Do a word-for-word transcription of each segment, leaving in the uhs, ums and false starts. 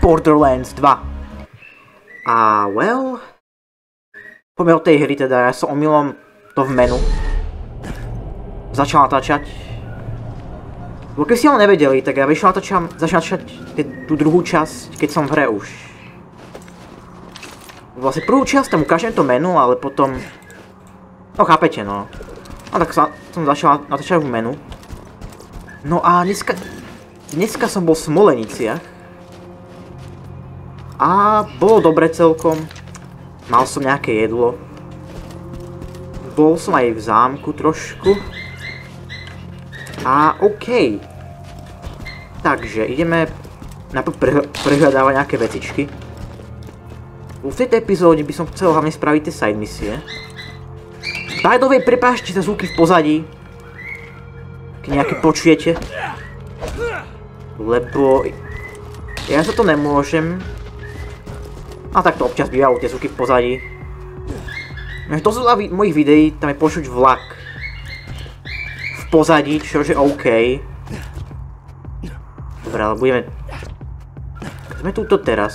Borderlands dva. A well... Poďme od tej hry teda, ja som omylom to v menu začal natáčať. Bo keby ste ho nevedeli, tak ja vyšiel natáčam, začal natáčať tú druhú časť, keď som v hre už. Vlastne prvú časť tam ukážem to menu, ale potom... No chápete no. No tak sa, som začal natáčať v menu. No a dneska... Dneska som bol v Smoleniciach. A bolo dobre celkom. Mal som nejaké jedlo. Bol som aj v zámku trošku. A okej. Okay. Takže ideme najprv prehľadávať nejaké vecičky. V tejto epizóde by som chcel hlavne spraviť tie side misie. By the way, prepáčte za zvuky v pozadí. Keď nejaké počujete. Lebo... Ja sa to nemôžem. A tak to občas bývajú tie zvuky v pozadí. To sú za mojich videí, tam je počuť vlak. V pozadí, čože OK. Dobre, ale budeme... Sme túto teraz.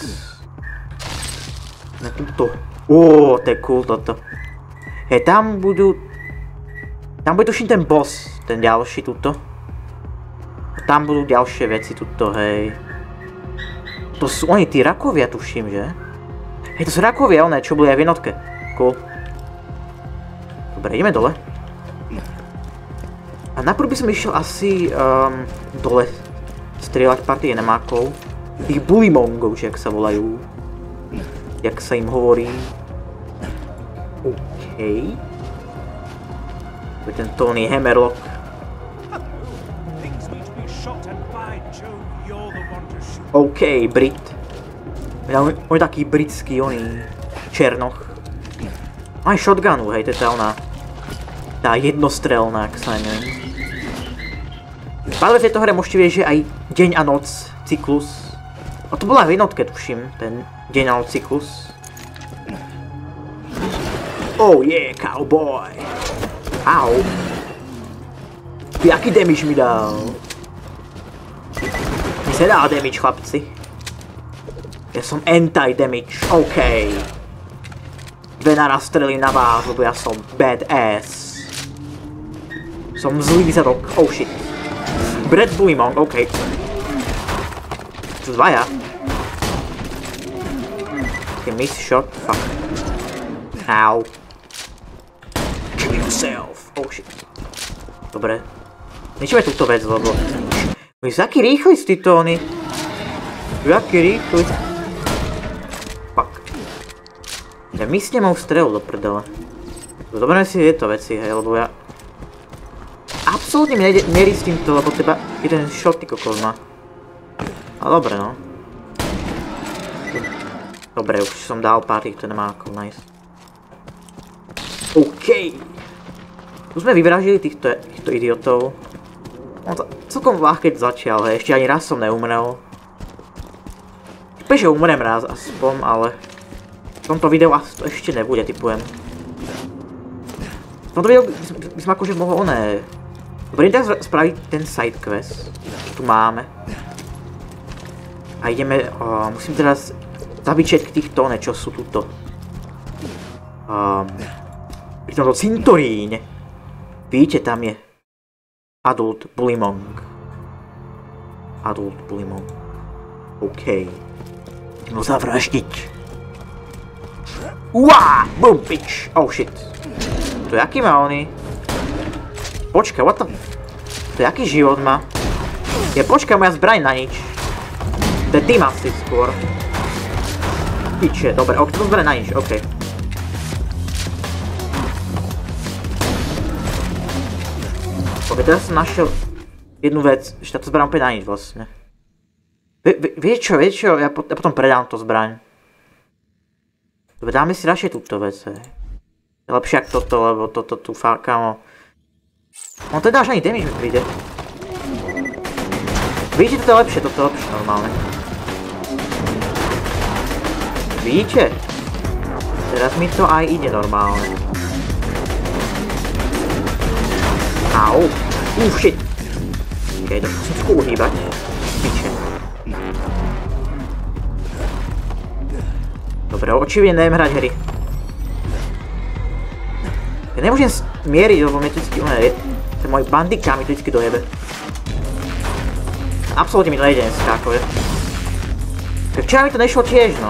Sme túto. Ó, to je cool toto. Hej, tam budú... Tam bude tuším ten boss, ten ďalší túto. Tam budú ďalšie veci túto, hej. To sú oni tí rakovia, tuším, že? Hej, to sú rakovia, oné, čo boli aj v jednotke. Cool. Dobre, ideme dole. A najprv by som išiel asi um, dole strieľať party enemákov. Tých bulimongov, či jak sa volajú. Jak sa im hovorí. OK. To je ten Tony Hammerlock. OK, Brit. On je taký britský, oný černoch. Aj shotgunu, hej, to je tá ona. Tá jednostrelná, ak sa neviem. Ale v tejto hre môžete vidieť, že aj deň a noc cyklus. A to bola v jednotke, tuším, ten deň a noc cyklus. Oh yeah, cowboy. Au. Jaký damage mi dal? Mi sa dá damage, chlapci. Ja som anti-damage, OK. Dve naraz strelím na vás, lebo ja som badass. Som zlý zadok, oh shit. Brad Bulimong, OK. Tu dvaja. Okay, miss shot, fuck. Ow. Kill yourself, oh shit. Dobre. Ničíme túto vec, lebo... Oni sú aký rýchli z títo, oni. Aký rýchli. Fuck. Ja mysne mám strelu do prdele. Dobre si tieto veci, hej, lebo ja... Absolútne mi nerí s týmto, lebo teba jeden shot ty kokos má. A dobre, no. Dobre, už som dal pár týchto nemákov, nice. OK. Tu sme vyvražili týchto, týchto idiotov. On to celkom ľahké začal, hej, ešte ani raz som neumrel. Že umrem raz aspoň, ale... V tomto videu asi to ešte nebude, typujem. V tomto videu by som akože mohol oné... Dobre, idem teraz spraviť ten side quest. Tu máme. A ideme... Uh, musím teraz zabiť všetky týchto oné, čo sú tuto. Um, pri tomto cintoríne. Vidíte, tam je. Adult Bulimong. Adult Bulimong. OK. Idem ho zavraždiť. Uá! Boom, bitch! Oh shit. To je aký má oný? Počkaj, what the... To je aký život má? Je, počkaj, moja zbraň na nič. To je tým asi skôr. Piče, dobre, ok, to zbraň na nič, ok. Ok, teraz som našiel jednu vec, že táto zbraň opäť na nič vlastne. Vieš čo, vieš čo, ja potom predám to zbraň. Dobre, dáme si radšej túto vec, hej. Je lepšie ako toto, lebo toto tu fákamo. On to dáš ani damage mi príde. Vidíte, toto je lepšie, toto je lepšie normálne. Vidíte? Teraz mi to aj ide normálne. Au. Uh, shit. Ok, to musím skôr uhýbať. Piče. Dobre, očividne neviem hrať hry. Ja nemôžem mieriť, lebo mne to vždycky unerie. Ten môj bandika mi to vždycky dojebe. Absolútne mi to nejde dneska, akože. Včera mi to nešlo tiež, no.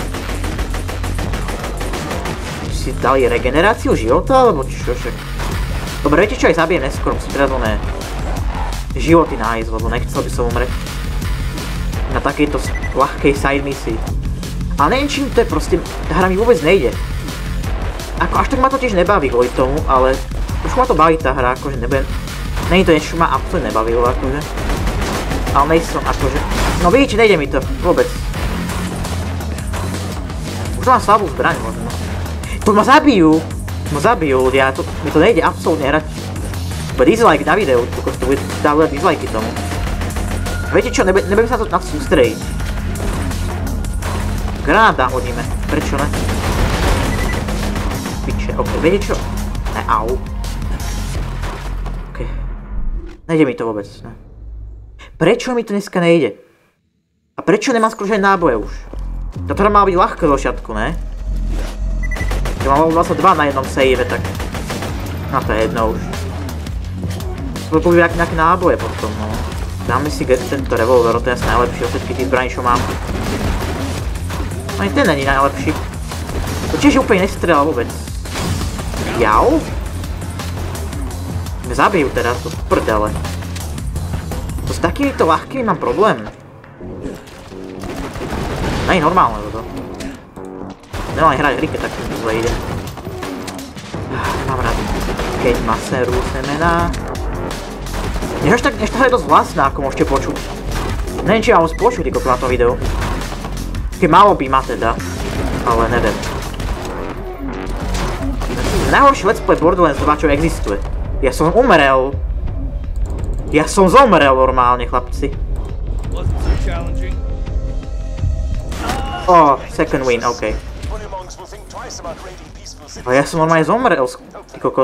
Si dali regeneráciu života, alebo čo však? Dobre, viete čo, aj zabijem neskôr, musím teraz oné životy nájsť, lebo nechcel by som umrieť na takejto ľahkej side misii. Ale neviem, čím to je proste, tá hra mi vôbec nejde. Ako až tak ma to tiež nebaví kvôli tomu, ale už ma to baví tá hra, akože nebudem... Není to niečo, čo ma absolútne nebavilo, akože. Ale nejsom, akože... No vidíte, nejde mi to, vôbec. Už mám slabú zbraň možno. To ma zabijú! Ma zabijú ľudia, to, mi to nejde absolútne hrať. Bude dislike na videu, pokud to bude dávať dislajky tomu. Viete čo, nebe, nebudem sa to na to sústrediť. Granát dám hodíme, prečo ne? Piče, ok, viete čo? Ne, au. Ok. Nejde mi to vôbec, ne. Prečo mi to dneska nejde? A prečo nemám skôr aj náboje už? To teda má byť ľahké zo začiatku, ne? Keď mám vlastne dva na jednom save, tak... No to je jedno už. Bude používať nejaké náboje potom, no. Dáme si tento revolver, to je asi najlepší od všetkých tých zbraní, čo mám. Ani ten není najlepší. To tiež úplne nestrelá vôbec. Jau? Mňa zabijú teraz, to prdele. To s takýmito ľahkými mám problém. Není normálne toto. Nemám hrať hry, keď tak zle ide. Mám rád, keď ma serú semená. Než až tak, než tá hra je dosť vlastná, ako môžete počuť. Neviem, či mám moc počuť, ako na tom videu. Keď malo by ma teda, ale neviem. Najhorší let's play Borderlands dva, čo existuje. Ja som umrel. Ja som zomrel normálne, chlapci. Oh, second win, okej. Ale ja som normálne zomrel, ty kokos.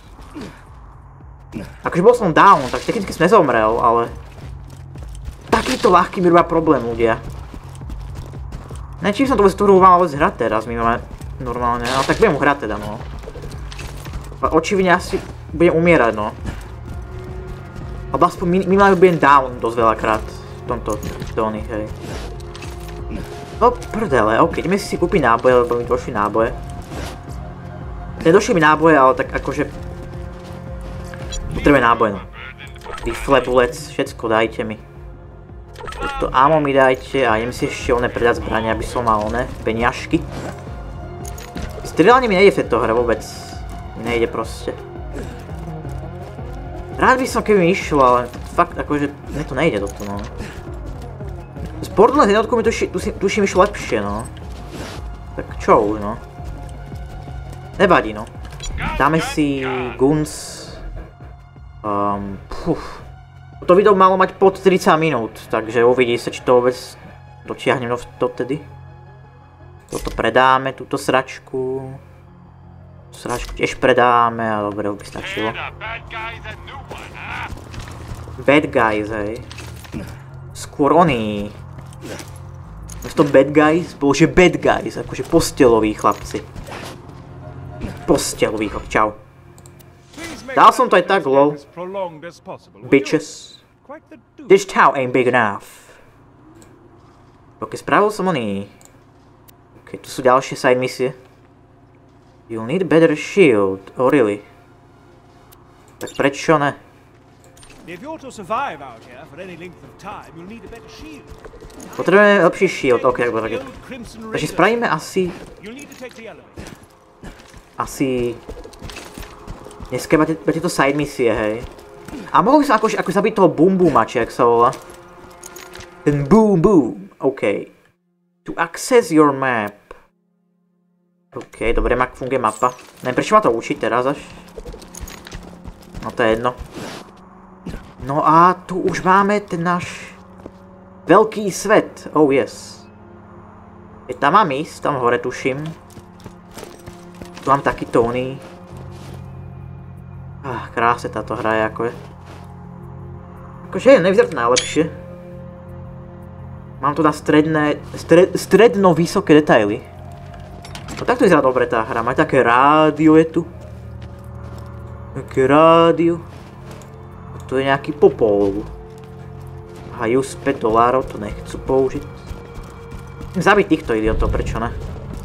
Akože bol som down, tak technicky som nezomrel, ale... Takýto ľahký mi robá problém, ľudia. Neviem, či som to vôbec tú hru mal vôbec hrať teraz, my máme normálne, ale tak budem mu hrať teda, no. Očividne asi budem umierať, no. Alebo aspoň minimálne budem down dosť veľakrát v tomto tóny, hej. No prdele, ok, ideme si si kúpiť náboje, lebo mi došli náboje. Nedošli mi náboje, ale tak akože... Potrebujem náboje, no. Rifle, bullets, všetko dajte mi. To ammo mi dajte a idem si ešte oné predať zbrania, aby som mal oné peniažky. Strieľanie mi nejde v tejto hre vôbec. Mi nejde proste. Rád by som keby mi išlo, ale fakt akože mne to nejde toto, no. Z Borderlands jednotku mi tuším išlo lepšie, no. Tak čo už, no. Nevadí, no. Dáme si guns. Um, puf. Toto video malo mať pod tridsať minút, takže uvidí sa, či to vôbec dotiahnem dotedy. Toto predáme, túto sračku. Sračku tiež predáme a dobre, už by stačilo. Bad guys, hej. Skôr oni. Mesto bad guys, bolo že bad guys, akože posteloví chlapci. Posteloví chlapci, čau. Dal som to aj tak, lol. Bitches. This town ain't big enough. Ok, spravil som oný. Ok, tu sú ďalšie side misie. You'll need a better shield. Oh, really? Tak prečo ne? Potrebujeme lepší shield, ok, tak bude. Takže spravíme asi... Asi... Dneska máte tieto side misie, hej. A mohol by som akože, ako zabiť toho Boom Booma, či jak sa volá. Ten Boom Boom, ok. To access your map. Ok, dobre, jak funguje mapa. Neviem, prečo ma to učiť teraz až. No to je jedno. No a tu už máme ten náš veľký svet, oh yes. Je tam mám ísť, tam hore tuším. Tu mám taký tóny. Ah, krásne táto hra je, ako je. Akože je, nevyzerá to najlepšie. Mám tu na stredné, stred, stredno vysoké detaily. No takto vyzerá dobre tá hra, má také rádio je tu. Také rádio. Tu je nejaký popol. Aha, use päť dolárov, to nechcú použiť. Zabiť týchto idiotov, prečo ne?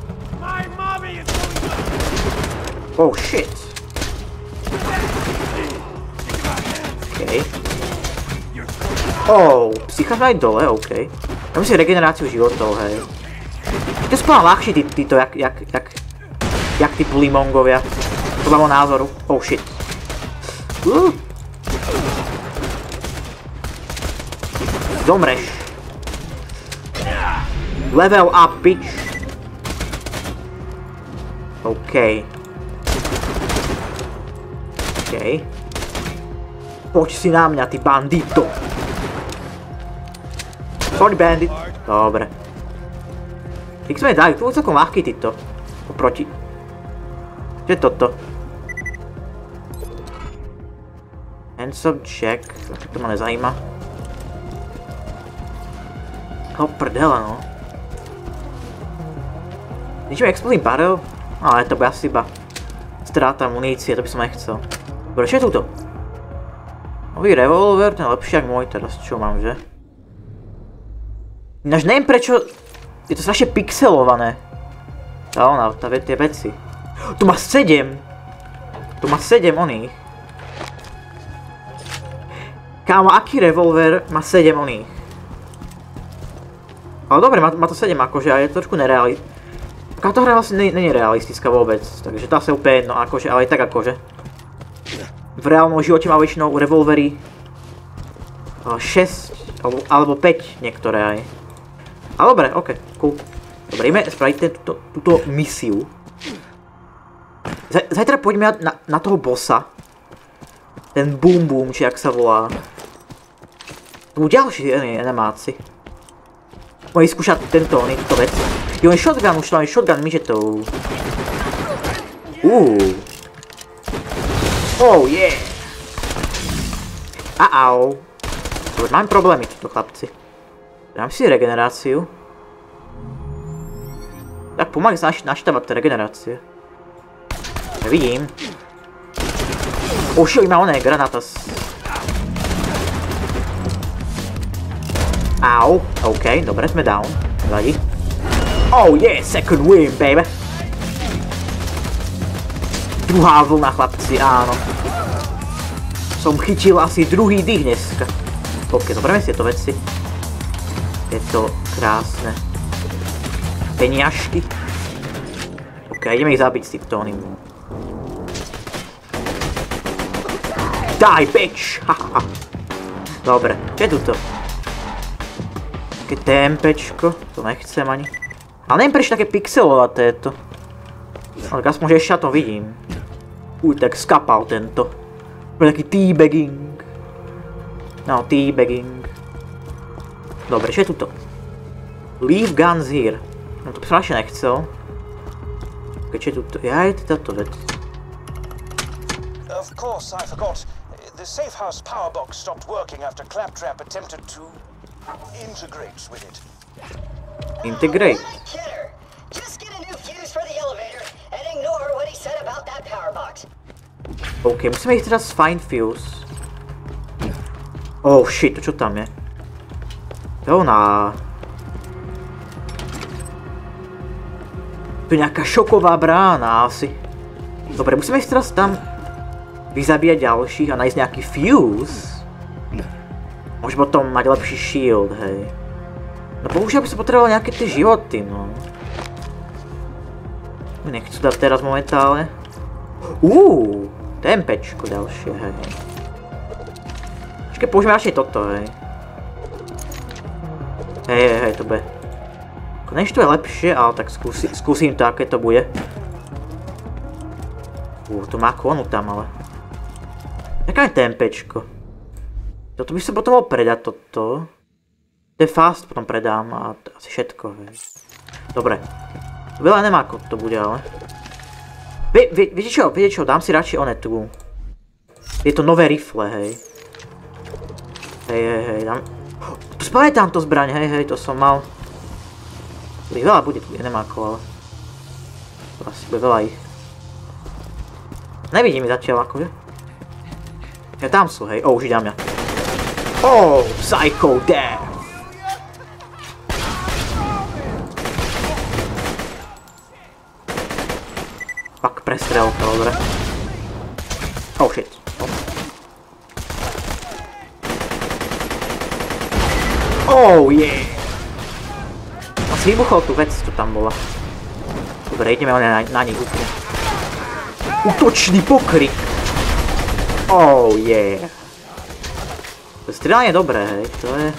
Oh shit. OK. Oh, psycháš aj dole, OK. Ja myslím regeneráciu životov, hej. To je spôľa ľahšie tí, títo, jak, jak, jak, jak tí Bulimongovia. Podľa môjho názoru. Oh shit. Uh. Zomreš. Level up, bitch. OK. OK. Poď si na mňa, ty bandito. Sorry, bandit. Dobre. Keď sme dali, to bol celkom ľahký týto. Oproti. Čo je toto? Handsome check. To ma nezajíma. O prdele, no. Ničím exploding barrel? Ale to bude asi iba stráta munície, to by som nechcel. Dobre, čo je túto? Nový revolver, ten je lepší ako môj teraz, čo mám, že? Ináč neviem prečo... Je to strašne pixelované. Tá ona, tá tie veci. Tu má sedem! Tu má sedem oných. Kámo, aký revolver má sedem oných? Ale dobre, má, má to sedem akože, ale je to trošku nerealist. Táto hra vlastne nie je realistická vôbec, takže to asi úplne jedno, akože, ale aj tak akože. V reálnom živote má väčšinou revolvery šesť alebo, alebo päť niektoré aj. Ale dobre, ok, cool. Dobre, ideme spraviť túto, túto misiu. Zajtra poďme na, na toho bossa. Ten Boom Boom, či jak sa volá. Tu budú ďalší animáci. Môžem skúšať tento, túto vec. Jo, je shotgun, už tam je shotgun myžetou. Uuu. Oh, yeah. Au. Dobre, mám problémy, tuto chlapci. Dám si regeneráciu. Tak pomaly sa naštávať tie regenerácie. Ja vidím. Už ima oné granátas. Au, OK, dobre, sme down. Vadí. Oh yeah, second win, baby. Druhá vlna, chlapci, áno. Som chytil asi druhý dých dneska. OK, zoberieme si tieto veci. Je to krásne. Peniažky. OK, ideme ich zabiť s týmto oným. Die, bitch! Hahaha. Dobre, čo je tuto? Také TMPčko, to nechcem ani. Ale neviem prečo také pixelovaté to. Ale aspoň, že ešte ja to vidím. Uj, tak skapal tento. Bude taký teabagging. No, teabagging. Dobre, čo je tuto? Leave guns here. No to by som ešte nechcel. Keď čo je tuto? Ja je táto vec. Of course, I forgot. The safe house power box stopped working after Claptrap attempted to integrate with it. Integrate. Just get a new fuse for the elevator and ignore what he said about that power box. OK, musíme ich teraz find fuse. Oh shit, to čo tam je? To ona. Tu je nejaká šoková brána asi. Dobre, musíme ísť teraz tam vyzabíjať ďalších a nájsť nejaký fuse. Môže potom mať lepší shield, hej. No bohužiaľ by som potreboval nejaké tie životy, no. Nechcú dať teraz momentálne. Uuu, TMPčko ďalšie, hej. Počkej, použijeme radšej toto, hej. Hej, hej, hej, to bude. Konečne to je lepšie, ale tak skúsi, skúsim to, aké to bude. Uuu, to má konu tam, ale. Jaká je TMPčko? Toto by som potom mohol predať, toto. To je fast, potom predám a asi všetko, hej. Dobre. Veľa nemá, ako to bude, ale. Vie, vie, viete čo, viete čo, dám si radšej one tu. Je to nové rifle, hej. Hej, hej, hej, dám... Tu spamätám to zbraň, hej, hej, to som mal. Veľa bude, tu je nemáko, ale. Asi bude veľa ich. Nevidím ich zatiaľ akože. Ja tam sú, hej. Oh, už ide na mňa. Oh, Psycho Death! Fuck, prestrelka, dobre. Oh shit. Oh yeah! Asi vybuchol tú vec, čo tam bola. Dobre, ideme na, na nich úplne. Útočný pokrik! Oh yeah! To strieľanie je dobré, hej, to je...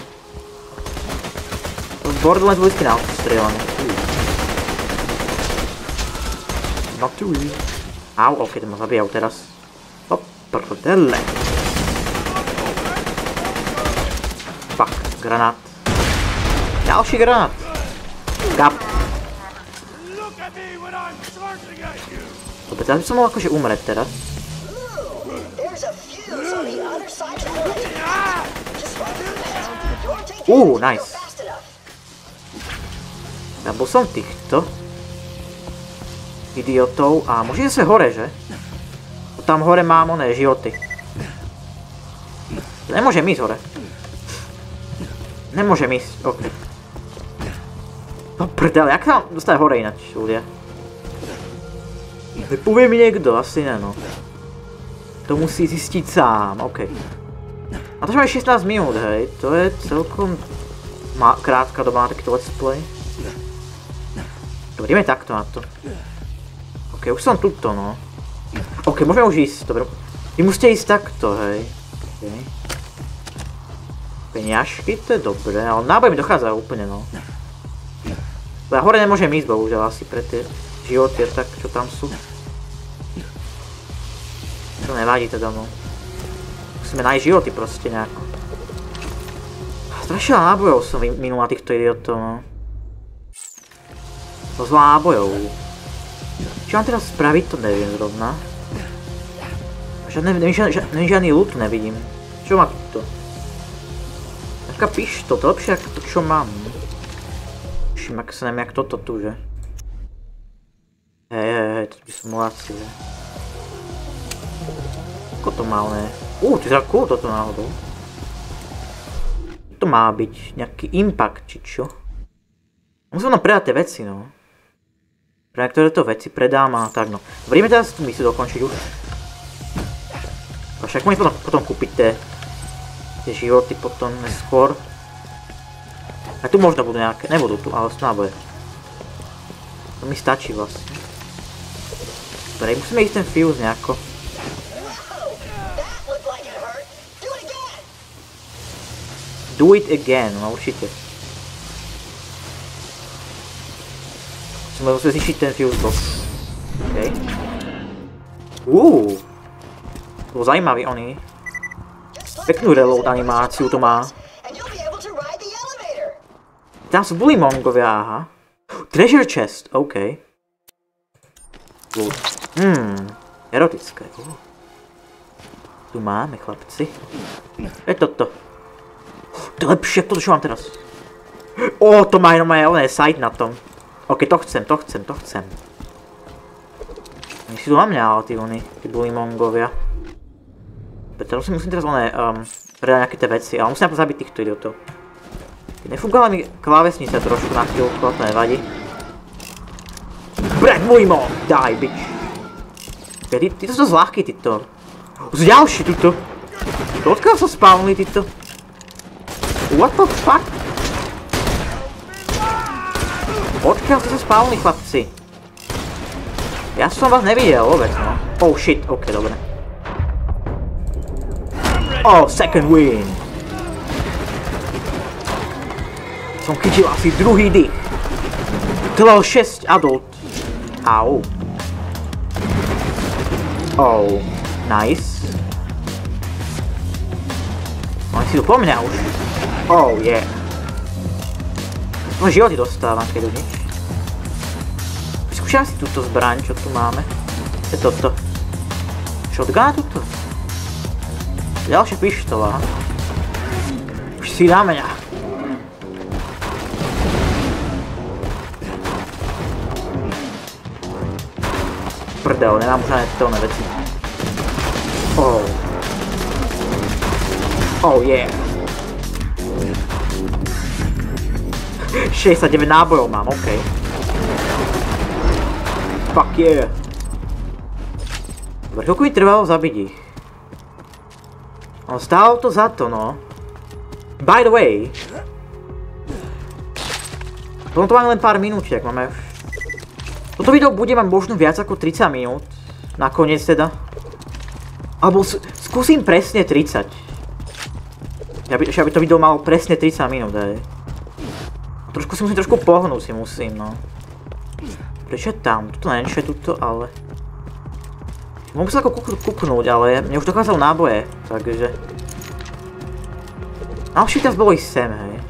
To v Borderlands boli na auto strieľanie. Not too easy. Au, ok, to ma zabíjajú teraz. Hop, prdele. Fuck, granát. Ďalší granát. Kap. Dobre, teraz by som mohol akože umrieť teraz. Uuu, nice. Ja bol som týchto idiotov a môžete sa hore, že? Tam hore mám oné životy. Nemôžem ísť hore. Nemôžem ísť, ok. No prdele, jak sa dostať hore ináč, ľudia? Nepovie mi niekto, asi ne, no. To musí zistiť sám, ok. A to je šestnásť minút, hej, to je celkom krátka doba na takýto let's play. Dobre, ideme takto na to. Ok, už som tuto, no. Ok, môžeme už ísť, dobre. Vy musíte ísť takto, hej. Ok. Peňažky, to je dobré, ale náboj mi dochádza úplne, no. Ja hore nemôžem ísť, bohužiaľ, asi pre tie životy, tak, čo tam sú. To nevadí teda, no. Musíme nájsť životy proste nejako. Strašne veľa nábojov som minul na týchto idiotov, no. Dosť veľa nábojov. Čo mám teraz spraviť, to neviem zrovna. Žiadne, neviem, žiadny loot nevidím. Čo má to? Taká pištol, to je lepšie ako to, čo mám. Všim, ak sa neviem, jak toto tu, že? Hej, hej, hej, to by som mohol asi, že? Ako to má, ne? Uuu, ty zrak cool toto náhodou. To má byť nejaký impact, či čo? Musím nám predať tie veci, no. Pre niektoré to veci predám a tak, no. Dobre, ideme teraz tú misiu dokončiť už. A však môžem potom, potom kúpiť tie, tie životy potom neskôr. A tu možno budú nejaké, nebudú tu, ale sú náboje. To mi stačí vlastne. Dobre, musíme ísť ten fuse nejako. Do it again, no určite. Musíme musíme zničiť ten fuse box. OK. Uuu. To bol zaujímavý oný. Peknú reload animáciu to má. Tam sú bulimongovia, aha. Treasure chest, OK. Hmm, erotické. Tu máme, chlapci. Je toto. To je lepšie, toto čo mám teraz. Ó, to má jenom aj side na tom. OK, to chcem, to chcem, to chcem. Oni si tu na mňa, ale tí oni, tí bulimongovia. Preto musím, musím teraz oné, um, predať nejaké tie veci, ale musím zabiť týchto idiotov. Nefungovala mi klávesnica trošku na chvíľku, ale to nevadí. Brad Bulimon, die, bitch. Ty, títo sú zľahkí, títo. Sú ďalší, títo. Odkiaľ sa spawnli, títo? What the fuck? Odkiaľ sa spawnli, chlapci? Ja som vás nevidel vôbec, no. Oh shit, ok, dobre. Oh, second win. Som chytil asi druhý dých. Level šesť adult. Au. Oh, nice. Oni si tu po mňa už. Oh, yeah. No životy dostávam, keď už nič. Vyskúšam si túto zbraň, čo tu máme. Je toto. Shotgun tuto. Ďalšia pištola. Už si na mňa. Prdel, nemám už žiadne veci. Oh. Oh yeah. šesťdesiatdeväť nábojov mám, okej. Okay. Fuck yeah. Dobre, koľko mi trvalo zabiť ich? No, stálo to za to, no. By the way. Potom to máme len pár minútiek, máme... Toto video bude mať možno viac ako tridsať minút. Nakoniec teda. Alebo skúsim presne tridsať. Aby, aby to video malo presne tridsať minút, hej. Trošku si musím trošku pohnúť si musím, no. Prečo je tam? Tuto nie je tuto, ale... Môžem sa ako kúknúť, ale mne už dokázal náboje, takže... Ďalší teraz bolo ísť sem, hej.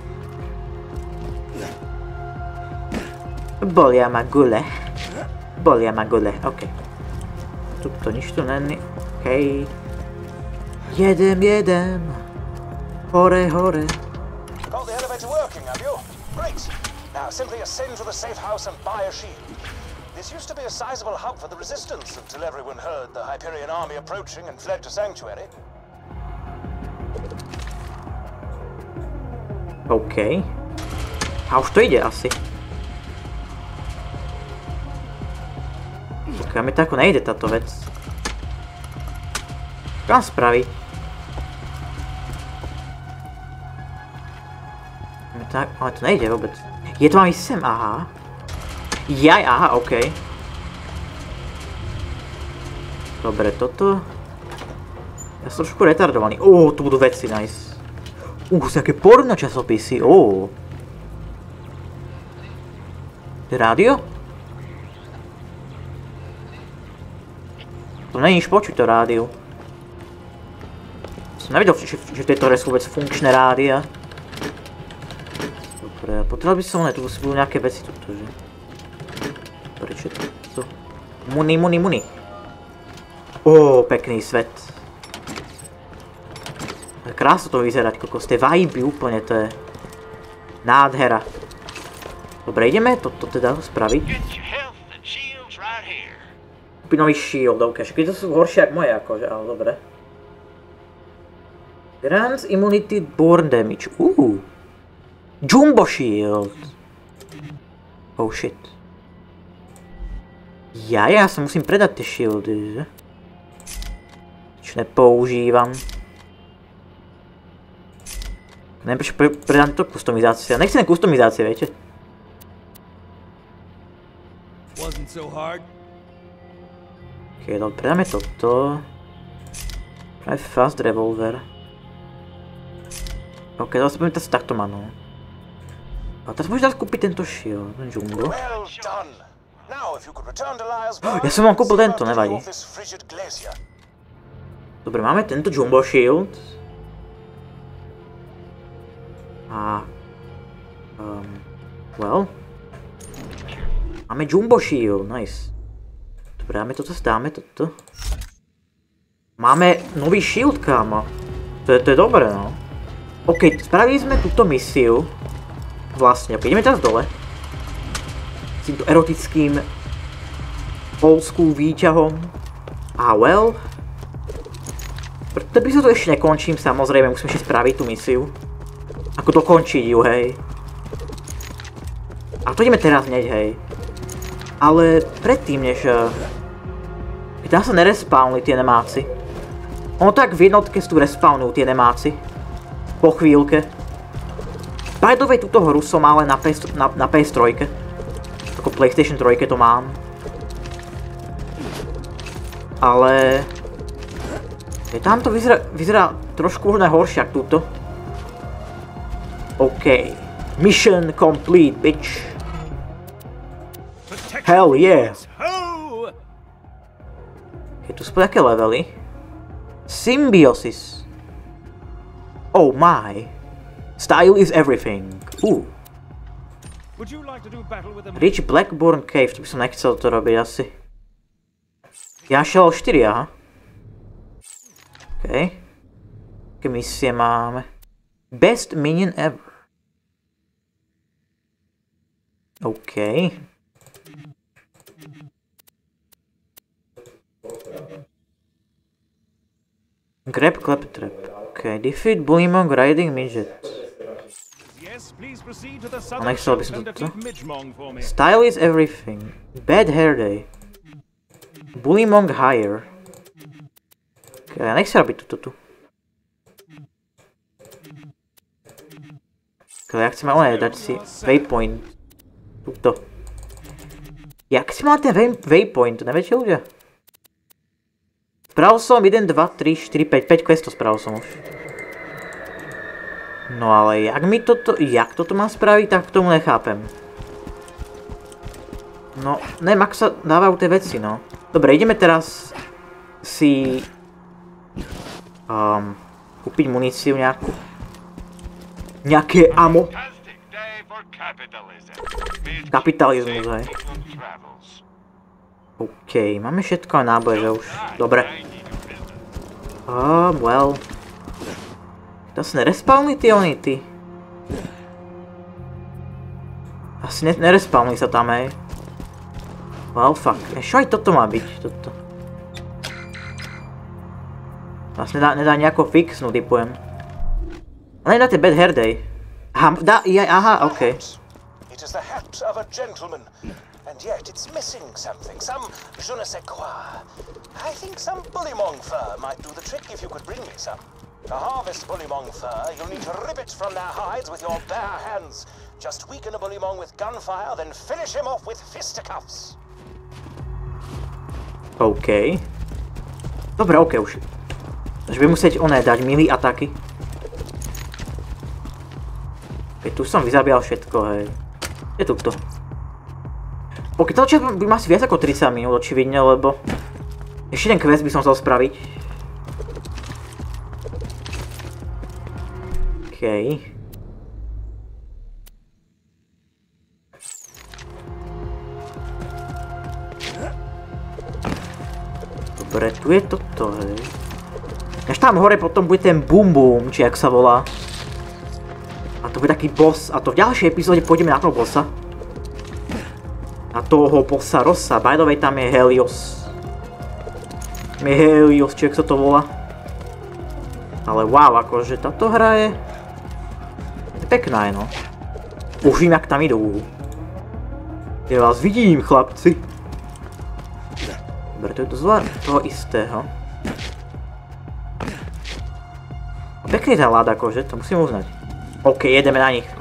Bolia ma gule. Bolia ma gule, okej. Tuto nič tu není, okej. Jedem, jedem. Hore, hore. Got the elevator working, have you? Great. Now simply ascend to the safe house and buy a shield. This used to be a sizable hub for the Resistance until everyone heard the Hyperion army approaching and fled to Sanctuary. OK. A už to ide asi. Ok, mi tako nejde táto vec. Čo mám spraviť? Ale to nejde vôbec. Je to mám ísť sem, aha. Jaj, aha, okej. Okay. Dobre, toto... Ja som trošku retardovaný. Ó, tu budú veci, nice. Ú, sú nejaké porno časopisy, ó. Rádio? To není nič počuť, to rádio. Som nevedel, že v tejto hre sú vôbec funkčné rádia. Dobre, potreboval by som, ne, tu budú nejaké veci tuto, že? Prečo to? Muni, muni, muni. Ó, pekný svet. Krásno to vyzerať, kokos, tie vibe úplne, to je... Nádhera. Dobre, ideme toto teda spraviť. Kúpiť nový shield, ok, všetky to sú horšie ako moje, akože, ale dobre. Grants Immunity Burn Damage, uuu. Jumbo Shield. Oh shit. Ja, ja sa musím predať tie shieldy, že? Čo nepoužívam. Neviem, prečo pre, predám to kustomizácia. Nechcem kustomizácie, viete? Ok, dobre, predáme toto. Práve fast revolver. Ok, teraz sa budem teraz takto má, no. A teraz môžem teraz kúpiť tento shield, ten jumbo. Ja som vám kúpil tento, nevadí. Dobre, máme tento jumbo shield. A... Um, well... Máme jumbo shield, nice. Dobre, dáme toto, dáme toto. Máme nový shield, kámo. To je, to je dobré, no. OK, spravili sme túto misiu. Vlastne, ok, ideme teraz dole. S týmto erotickým old school výťahom. A well. Preto by sa to ešte nekončím, samozrejme, musím ešte spraviť tú misiu. Ako dokončiť ju, hej. A to ideme teraz hneď, hej. Ale predtým, než... Keď tam sa nerespawnujú tie nemáci. Ono tak v jednotke sú respawnujú tie nemáci. Po chvíľke. By the way, túto hru som mal len na, na, na P S tri. Ako PlayStation tri to mám. Ale... Je, tam to vyzerá, vyzerá trošku možno horšie ako túto. OK. Mission complete, bitch. Hell yeah. Je tu sú nejaké levely. Symbiosis. Oh my. Style is everything. Ooh. Reach Blackburn Cave, to by som nechcel to robiť asi. Ja šiel štyri, aha. OK. Aké misie máme? Best minion ever. OK. Grab claptrap. Okay, defeat Bullymong riding midget. A nechcel by som toto. Style is everything. Bad hair day. Bullymong higher. Okay, a nech sa robí toto tu. Okay, ja chcem ale dať si waypoint. Tuto. Jak si mal ten waypoint, neviete ľudia? Spravil som jeden, dva, tri, štyri, päť, päť questov spravil som už. No ale jak mi toto, jak toto mám spraviť, tak k tomu nechápem. No, neviem, ako sa dávajú tie veci, no. Dobre, ideme teraz si um, kúpiť muníciu nejakú. Nejaké amo. Kapitalizmus, hej. OK, máme všetko a náboje, že už. Dobre. Oh, well. To sa nerespawni ty oni, ty. Asi ne nerespawni sa tam, hej. Well, fuck. Čo aj toto má byť, toto? Vlastne nedá, nedá nejako fixnúť, typujem. Ale nedáte bad hair day. Aha, dá, ja, aha, OK. It is the hat of a gentleman. And yet it's missing something, some je ne sais quoi. I think some Bullymong fur might do the trick if you could bring me some. To harvest Bullymong fur, you'll need to rip it from their hides with your bare hands. Just weaken a Bullymong with gunfire, then finish him off with fisticuffs. OK. Dobre, OK už. Takže budem musieť oné dať milý ataky. Keď tu som vyzabíjal všetko, hej. Je tu to. Ok, to čas by ma asi viac ako tridsať minút, očividne, lebo ešte ten quest by som chcel spraviť. OK. Dobre, tu je toto, hej. Až tam hore potom bude ten Boom Boom, či jak sa volá. A to bude taký boss, a to v ďalšej epizóde pôjdeme na toho bossa. Na toho bossa Rossa, by the way tam je Helios. Je Helios, či jak sa to volá. Ale wow, akože táto hra je... je pekná, je no. Už vím, jak tam idú. Ja vás vidím, chlapci. Dobre, to je to zle toho istého. Pekný ten ľad, akože, to musím uznať. OK, jedeme na nich.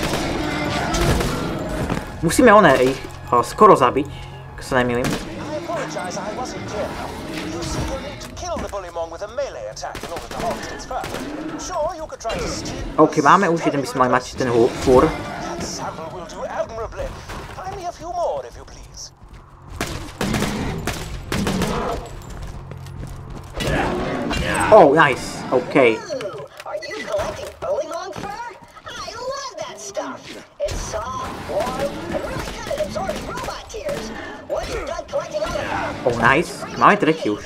Musíme oné ich uh, skoro zabiť, ak sa nemýlim. OK, máme už jeden, by sme mali mať ten fúr. Oh, nice. OK. Oh, nice. Máme tretí už.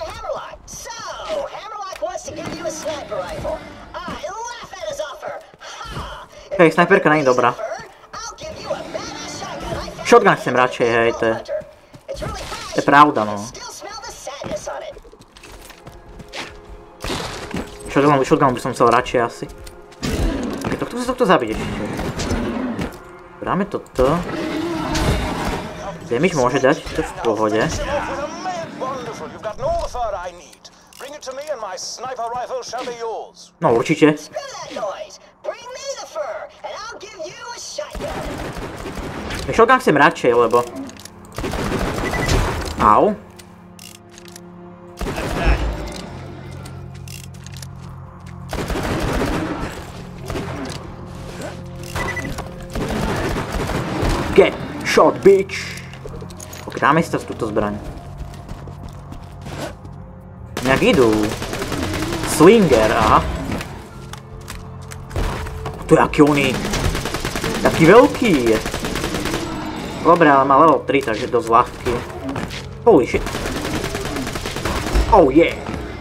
Hej, snajperka není dobrá. Shotgun chcem radšej, hej, to je... To je pravda, no. Shotgun, shotgun by som chcel radšej asi. Ok, tohto sa tohto zabiť ešte. Dáme toto. Damage môže dať, to je v pohode. No určite. Shotgun chcem radšej, lebo... Au. Get shot, bitch! Ok, dáme si to túto zbraň. Nejak idú. Slinger, aha. To je aký oný... Taký veľký je. Dobre, ale má level tri, takže dosť ľahký. Holy shit. Oh yeah.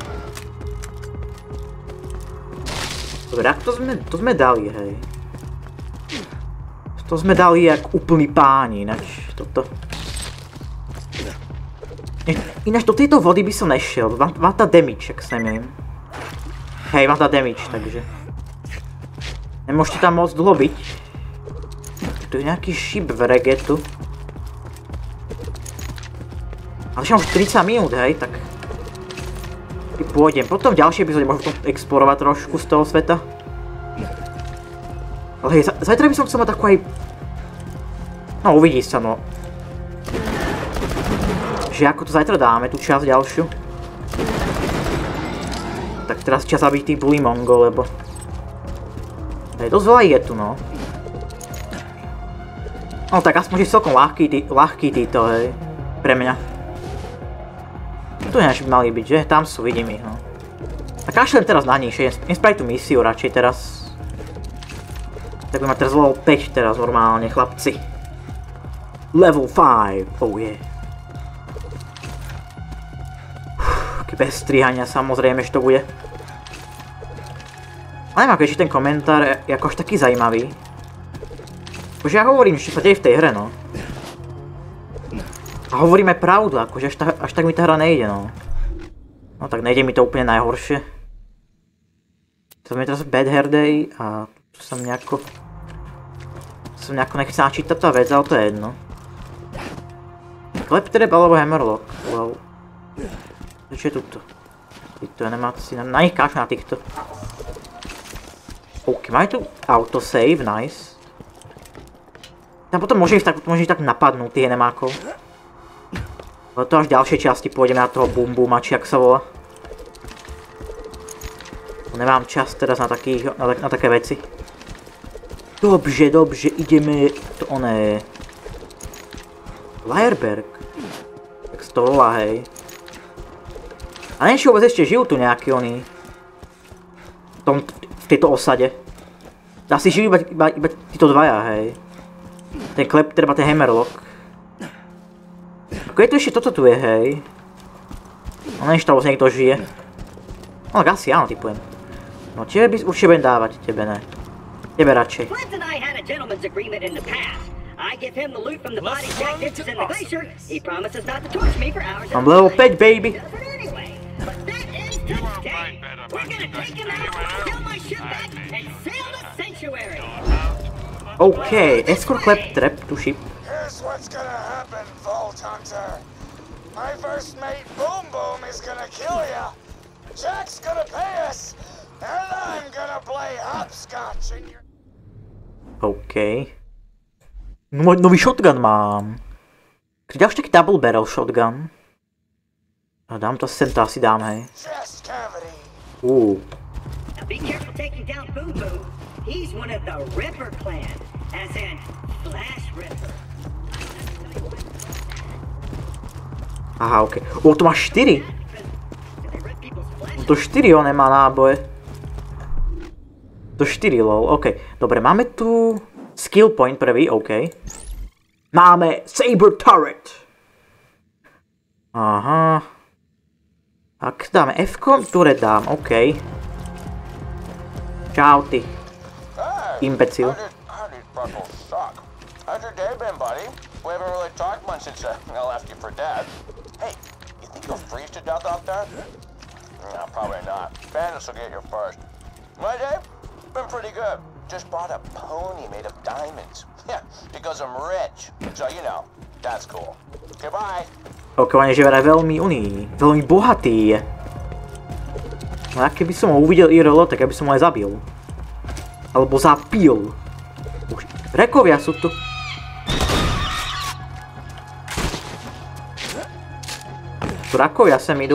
Dobre, ak to sme, to sme dali, hej. To sme dali jak úplný páni, ináč toto. Ináč do tejto vody by som nešiel, má tá damage, ak sa nemýlim. Hej, vám dá damage, takže. Nemôžete tam moc dlho byť. Tu je nejaký šip v regetu. Ale však už tridsať minút, hej, tak... Pôjdem. Potom v ďalšej epizóde môžem explorovať trošku z toho sveta. Ale hej, zajtra by som chcel mať takú aj... No, uvidí sa, no. Že ako to zajtra dáme, tú časť ďalšiu. Tak teraz čas zabiť tých Bully Mongol, lebo... Hej, dosť veľa je tu, no. No tak aspoň, že celkom ľahký, tí, ľahký títo, hej. Pre mňa. Tu než by mali byť, že? Tam sú, vidím ich, no. Tak kašlem teraz na nich, že nespraviť tú misiu radšej teraz. Tak by ma teraz level päť teraz normálne, chlapci. Level päť, oh yeah. Uf, bez strihania samozrejme, že to bude. Ale neviem, keďže ten komentár je akož taký zajímavý. Bože ja hovorím, čo sa deje v tej hre, no. A hovorím aj pravdu, akože až, ta, až tak mi tá hra nejde, no. No tak nejde mi to úplne najhoršie. To je teraz Bad Hair Day a tu som nejako... Som nejako nechcel načítať tá vec, ale to je jedno. Kleptrap alebo Hammerlock, wow. Čo je tuto? Týchto animácií, na, na nich káču na týchto. OK, majú tu autosave, nice. Tam potom môže ísť tak, môže ísť tak napadnúť tých enemákov. Ale to až v ďalšej časti pôjdeme na toho Boom Booma, či jak sa volá. Nemám čas teraz na, takých, na, na také veci. Dobře, dobře, ideme to oné... Liarberg. Tak sa to volá, hej. A neviem, či vôbec ešte žijú tu nejaký oni. V, tom, v tejto osade. Asi žijú iba, iba, iba títo dvaja, hej. Ten Kleptrap a ten Hammerlock. Ako je to ešte toto tu je, hej. No neviem, že tam niekto žije. No tak asi áno, typujem. No tebe by určite budem dávať, tebe ne. Tebe radšej. Mám level päť, baby. OK, escort Kleptrap to ship. Here's what's gonna happen, Vault Hunter. My first mate Boom Boom is gonna kill ya. Jack's gonna pay us, and I'm gonna play hopscotch in your... OK. No, nový shotgun mám. Ďalší taký double barrel shotgun. A dám to sem, to asi dám, hej. Uuu. Be careful taking down Boom Boom. He's one of the Ripper clan, as in Flash Ripper. Aha, OK. O, to má štyri. To štyri on nemá náboje. To štyri, lol, OK. Dobre, máme tu skill point prvý, OK. Máme Saber Turret. Aha. Ak dáme F-kom, turret dám, OK. Čau, ty. Imbecil. How's your day been, buddy? We haven't really talked much since uh, I left you for dead. Hey, you think you'll freeze to death out there? No, probably not. Bandits will get you first. My day? Been pretty good. Just bought a pony made of diamonds. Yeah, because I'm rich. So, you know, that's cool. Goodbye. Ok, on je že vraj veľmi uný, veľmi bohatý. No a keby som ho uvidel í er el, tak aby som ho aj zabil. Alebo zapil. Už rekovia sú tu. Tu rakovia sem idú.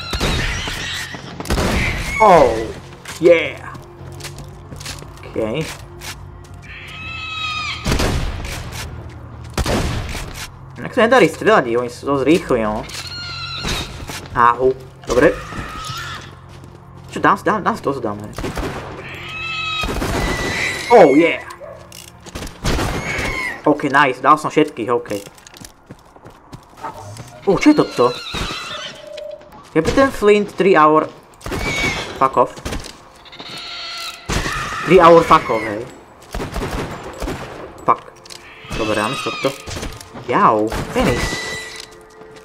Oh, yeah. OK. Jak sa nedarí strieľať, oni sú dosť rýchli, no. Áhu, dobre. Čo, dám si, dám, dám si to dám, hej. Oh, yeah. OK, nice, dal som všetkých, OK. Uh, čo je toto? Captain Flint, three hour... Fuck off. three hour fuck off, hej. Fuck. Dobre, dáme si toto. Jau, penis.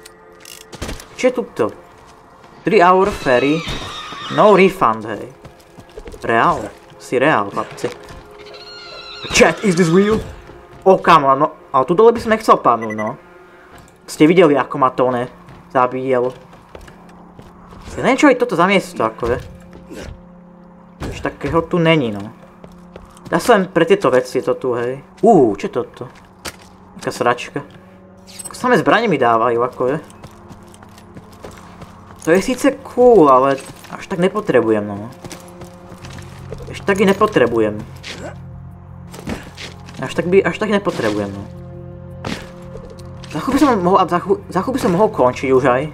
Čo je tuto? three hour ferry. No refund, hej. Reál? Si reál, chlapci. Chat, is this real? O, kámo, no, ale tu dole by som nechcel padnúť, no. Ste videli, ako ma to ne zabíjalo. Ja neviem, čo je toto za miesto, akože. Už takého tu není, no. Dá sa len pre tieto veci je to tu, hej. Uú, čo je toto? Taká sračka. Samé zbranie mi dávajú, akože. To je síce cool, ale až tak nepotrebujem, no. Až tak i nepotrebujem. Až tak by, až tak nepotrebujem, no. Za chvíľu by som mohol, za chvíľu, za chvíľu by som mohol končiť už aj.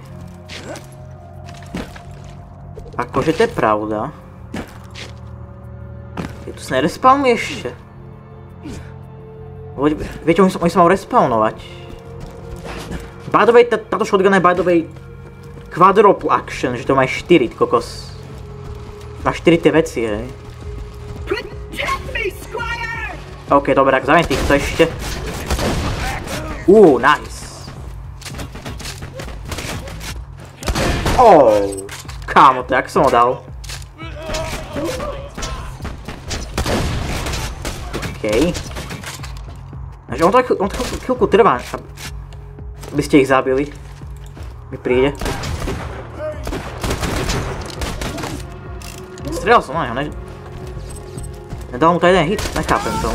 Akože to je pravda. Je tu sa nerespawnuj ešte. Viete, oni sa mal respawnovať. By the way, táto shotgun je by the way quadruple action, že to má štyri, kokos. Má štyri tie veci, hej. OK, dobre, tak zajem týchto ešte. Uuu, nice. Oh, kámo, to jak som ho dal. OK. Takže on to, on to chvíľku trvá, aby ste ich zabili. Mi príde. Strelal som na neho, ne? Nedal mu to jeden hit, nechápem tomu.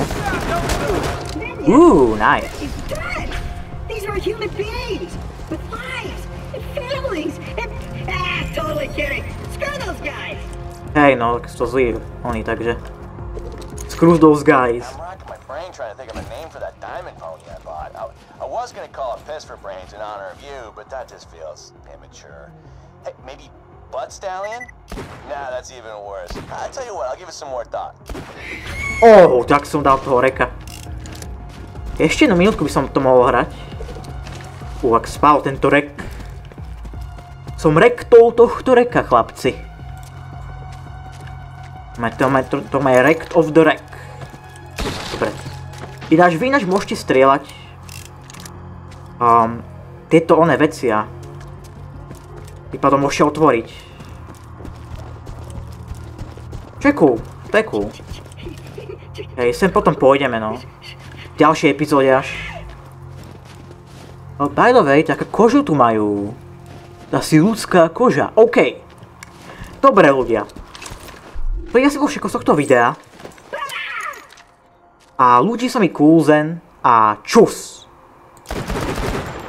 Uuu, nice. These are human beings with lives and families and ah, totally kidding. Screw those guys. Hej, no, tak sú to zlí oni, takže. Screw those guys. I'm racking my brain trying to think of a name for that diamond pony I bought. I, I was gonna call it Piss for Brains in honor of you, but that just feels immature. Hey, maybe Butt Stallion? Nah, that's even worse. I tell you what, I'll give it some more thought. Oh, tak som dal toho reka. Ešte jednu minútku by som to mohol hrať. Uh, ak spal tento rek. Som rektol tohto reka, chlapci. To, to má rekt of the wreck. Dobre. Ináč, vy ináč môžete strieľať. Um, tieto oné veci a vy potom môžete otvoriť. Čo je cool? To je cool. Hej, sem potom pôjdeme, no. V ďalšej epizóde až. Oh, by the way, taká kožu tu majú. Asi ľudská koža. OK. Dobre, ľudia. To je asi vo všetko z tohto videa. A ľudí sa mi Coolzen a čus.